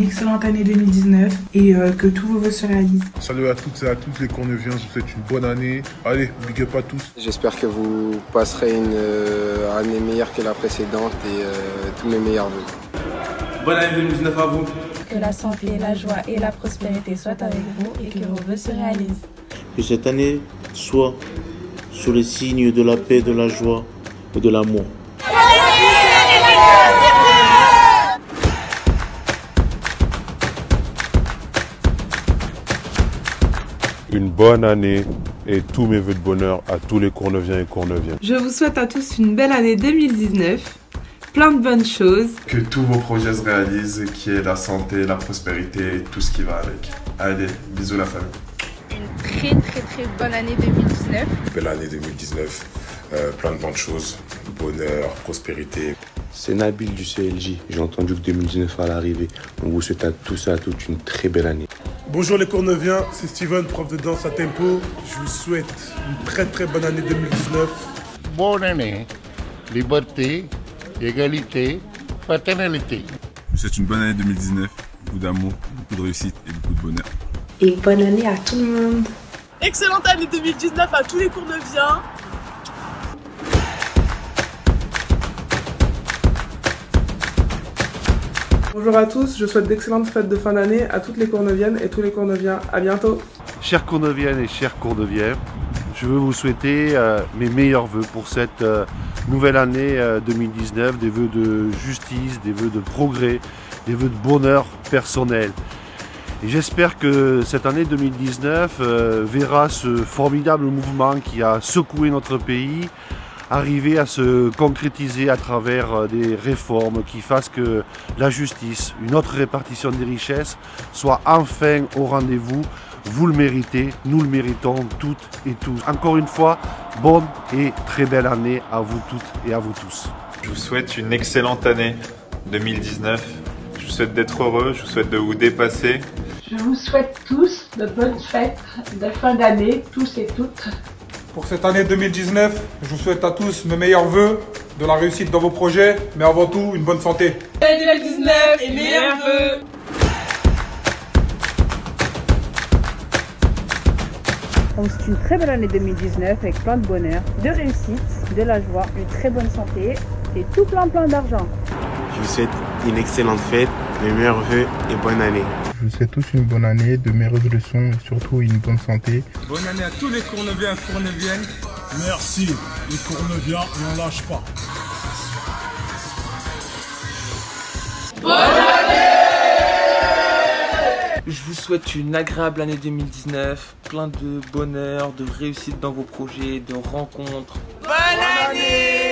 excellente année 2019 et que tous vos vœux se réalisent. Salut à toutes et à tous les Courneviens, je vous souhaite une bonne année. Allez, big up à tous. J'espère que vous passerez une année meilleure que la précédente et tous mes meilleurs vœux. Bonne année 2019 à vous. Que la santé, la joie et la prospérité soient avec vous et que vos vœux se réalisent. Que cette année soit sous les signes de la paix, de la joie et de l'amour. Une bonne année et tous mes vœux de bonheur à tous les Courneviens et Courneviens. Je vous souhaite à tous une belle année 2019, plein de bonnes choses. Que tous vos projets se réalisent, qu'il y ait la santé, la prospérité et tout ce qui va avec. Allez, bisous la famille. Une très bonne année 2019. Belle année 2019, plein de bonnes choses, bonheur, prospérité. C'est Nabil du CLJ, j'ai entendu que 2019 allait arriver. On vous souhaite à tous et à toutes une très belle année. Bonjour les Courneviens, c'est Steven, prof de danse à Tempo. Je vous souhaite une très bonne année 2019. Bonne année, liberté, égalité, fraternité. Je vous souhaite une bonne année 2019, beaucoup d'amour, beaucoup de réussite et beaucoup de bonheur. Et bonne année à tout le monde. Excellente année 2019 à tous les Courneviens. Bonjour à tous, je souhaite d'excellentes fêtes de fin d'année à toutes les Courneviennes et tous les Courneviens. À bientôt. Chères Courneviennes et chers Courneviens, je veux vous souhaiter mes meilleurs vœux pour cette nouvelle année 2019, des vœux de justice, des vœux de progrès, des vœux de bonheur personnel. Et j'espère que cette année 2019 verra ce formidable mouvement qui a secoué notre pays arriver à se concrétiser à travers des réformes qui fassent que la justice, une autre répartition des richesses, soit enfin au rendez-vous. Vous le méritez, nous le méritons toutes et tous. Encore une fois, bonne et très belle année à vous toutes et à vous tous. Je vous souhaite une excellente année 2019. Je vous souhaite d'être heureux, je vous souhaite de vous dépasser. Je vous souhaite tous de bonnes fêtes de fin d'année, tous et toutes. Pour cette année 2019, je vous souhaite à tous mes meilleurs vœux, de la réussite dans vos projets, mais avant tout, une bonne santé. Année 2019 et meilleurs vœux. Donc c'est une très belle année 2019 avec plein de bonheur, de réussite, de la joie, une très bonne santé et tout plein d'argent. Je vous souhaite une excellente fête, mes meilleurs vœux et bonne année. Je vous souhaite tous une bonne année, de merveilleuses leçons et surtout une bonne santé. Bonne année à tous les Courneviens et Courneviennes. Merci, les Courneviens, et on lâche pas. Bonne année! Je vous souhaite une agréable année 2019, plein de bonheur, de réussite dans vos projets, de rencontres. Bonne année!